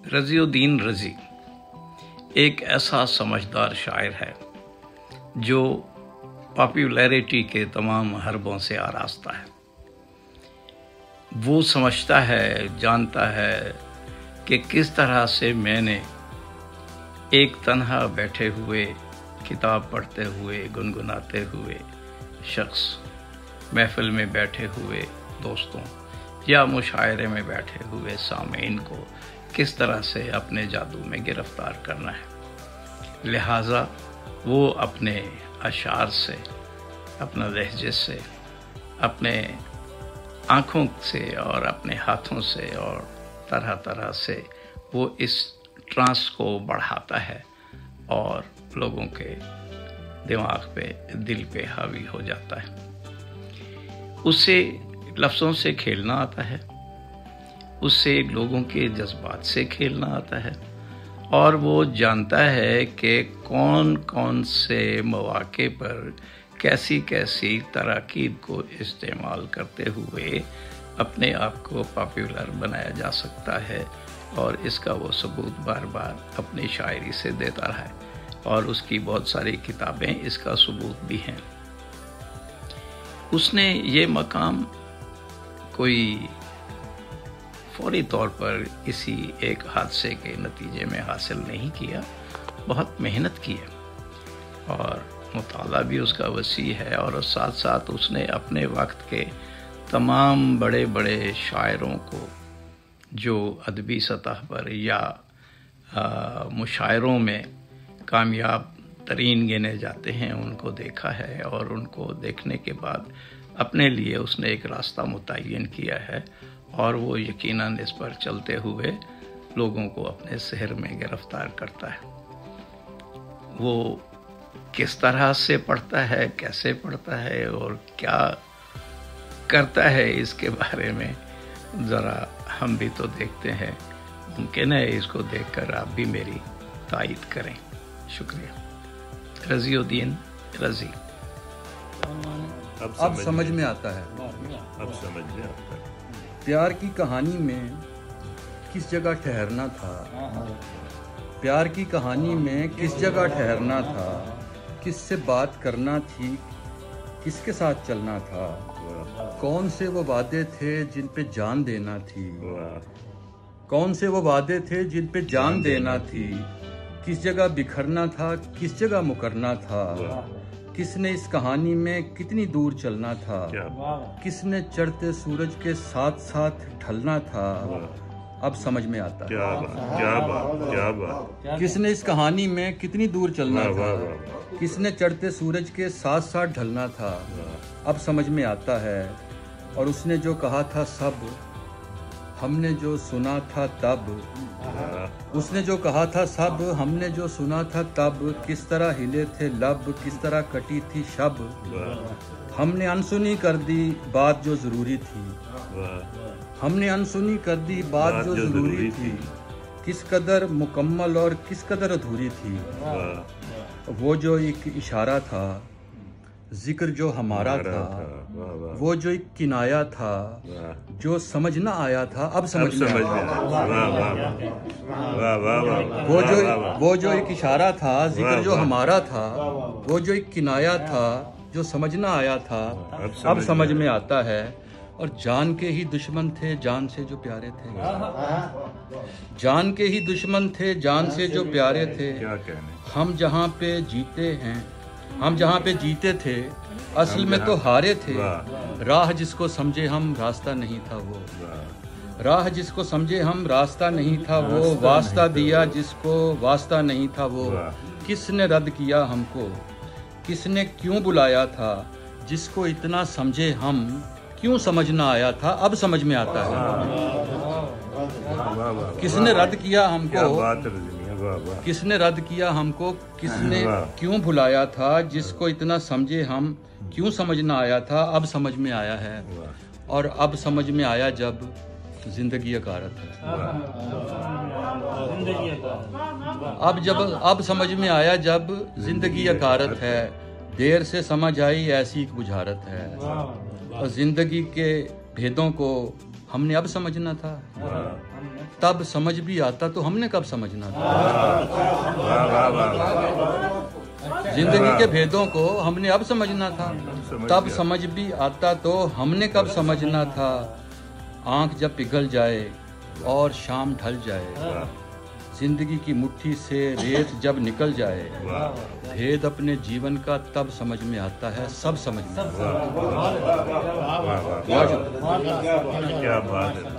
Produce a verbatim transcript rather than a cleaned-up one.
रज़ीउद्दीन रज़ी एक ऐसा समझदार शायर है जो पॉपुलैरिटी के तमाम हरबों से आरास्ता है। वो समझता है, जानता है कि किस तरह से मैंने एक तन्हा बैठे हुए, किताब पढ़ते हुए, गुनगुनाते हुए शख्स, महफिल में बैठे हुए दोस्तों या मुशायरे में बैठे हुए सामीन को किस तरह से अपने जादू में गिरफ्तार करना है। लिहाजा वो अपने अशार से, अपना लहजे से, अपने आँखों से और अपने हाथों से और तरह तरह से वो इस ट्रांस को बढ़ाता है और लोगों के दिमाग पे, दिल पे हावी हो जाता है। उसे लफ्ज़ों से खेलना आता है, उससे लोगों के जज्बात से खेलना आता है और वो जानता है कि कौन कौन से मौके पर कैसी कैसी तराकीब को इस्तेमाल करते हुए अपने आप को पॉपुलर बनाया जा सकता है। और इसका वो सबूत बार बार अपनी शायरी से देता रहा है और उसकी बहुत सारी किताबें इसका सबूत भी हैं। उसने ये मकाम कोई फौरी तौर पर किसी एक हादसे के नतीजे में हासिल नहीं किया, बहुत मेहनत की है और मुताला भी उसका वसी है। और साथ साथ उसने अपने वक्त के तमाम बड़े बड़े शायरों को जो अदबी सतह पर या आ, मुशायरों में कामयाब तरीन गिने जाते हैं उनको देखा है और उनको देखने के बाद अपने लिए उसने एक रास्ता मुतय्यन किया है और वो यकीनन इस पर चलते हुए लोगों को अपने शहर में गिरफ्तार करता है। वो किस तरह से पढ़ता है, कैसे पढ़ता है और क्या करता है, इसके बारे में ज़रा हम भी तो देखते हैं। मुमकिन है इसको देखकर आप भी मेरी तायीद करें। शुक्रिया। रज़ीउद्दीन रज़ी। अब समझ, अब समझ में आता है अब समझ में आता है प्यार की कहानी में किस जगह ठहरना था, प्यार की कहानी में किस जगह ठहरना था, किससे बात करना थी, किसके साथ चलना था, कौन से वो वादे थे जिन पे जान देना थी, कौन से वो वादे थे जिन पे जान देना थी, किस जगह बिखरना था, किस जगह मुकरना था, किसने इस कहानी में कितनी दूर चलना था, किसने चढ़ते सूरज के साथ साथ ढलना था। अब समझ में आता है। क्या बात, क्या बात, क्या बात। किसने इस कहानी में कितनी दूर चलना था, किसने चढ़ते सूरज के साथ साथ ढलना था। अब समझ में आता है। और उसने जो कहा था सब, हमने जो सुना था तब, उसने जो कहा था सब, हमने जो सुना था तब, किस तरह हिले थे लब, किस तरह कटी थी शब, हमने अनसुनी कर दी बात जो जरूरी थी, हमने अनसुनी कर दी बात जो जरूरी थी, किस कदर मुकम्मल और किस कदर अधूरी थी। वो जो एक इशारा था, जिक्र जो हमारा था, वो जो एक किनाया था, जो समझ ना आया था अब समझ में आया। वो जो वो जो एक इशारा था, जिक्र जो हमारा था, वो जो एक किनाया था, जो समझ ना आया था अब समझ में आता है। और जान के ही दुश्मन थे जान से जो प्यारे थे, जान के ही दुश्मन थे जान से जो प्यारे थे, हम जहाँ पे जीते हैं, हम जहाँ पे जीते थे असल में तो हारे थे। राह जिसको समझे हम रास्ता नहीं था वो, राह जिसको समझे हम रास्ता नहीं था वो, वास्ता दिया जिसको वास्ता नहीं था वो, किसने रद्द किया हमको, किसने क्यों बुलाया था, जिसको इतना समझे हम क्यों समझ ना आया था अब समझ में आता है। किसने रद्द किया हमको, किसने रद्द किया हमको, किसने क्यों भुलाया था, जिसको इतना समझे हम क्यों समझ ना आया था अब समझ में आया है। और अब समझ में आया जब जिंदगी अकारत है। अब जब अब समझ में आया जब जिंदगी अकारत है, देर से समझ आई ऐसी एक बुझारत है। और जिंदगी के भेदों को हमने अब समझना था। तब समझ भी आता तो हमने कब समझना था। जिंदगी के भेदों को हमने अब समझना था। तब समझ भी आता तो हमने कब समझना था। आंख जब पिघल जाए और शाम ढल जाए, जिंदगी की मुट्ठी से रेत जब निकल जाए, भेद अपने जीवन का तब समझ में आता है, सब समझ में आता है। क्या बात है।